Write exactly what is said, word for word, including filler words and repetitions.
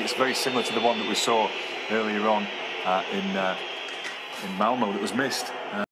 it's very similar to the one that we saw earlier on uh, in uh, in Malmo that was missed. Uh,